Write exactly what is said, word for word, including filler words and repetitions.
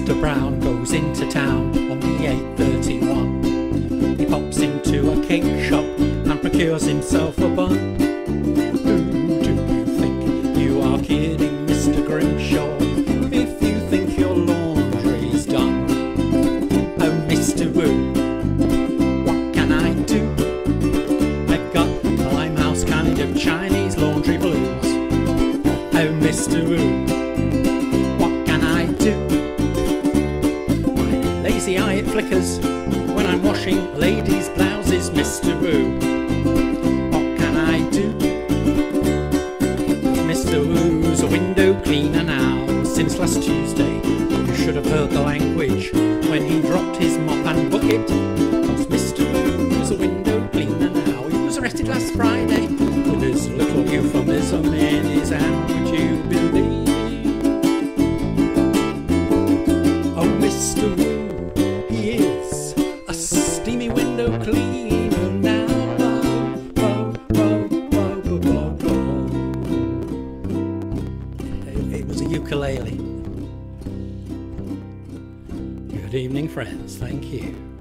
Mister Brown goes into town on the eight thirty-one. He pops into a cake shop and procures himself a bun. Who do you think you are kidding, Mister Grimshaw, if you think your laundry's done? Oh, Mister Wu, what can I do? I've got Limehouse kind of Chinese laundry blues. Oh, Mister Wu, what can I do? My lazy eye, it flickers when I'm washing ladies' blouses, Mister Wu. What can I do? Mister Wu's a window cleaner now since last Tuesday. You should have heard the language when he dropped his mop and bucket. 'Cause Mister Wu's a window cleaner now. He was arrested last Friday with his little euphemism in his hand. Would you believe? Oh, Mister Wu, he is a steamy window cleaner now. Oh, oh, oh, oh, oh, oh. It, it was a ukulele. Good evening, friends. Thank you.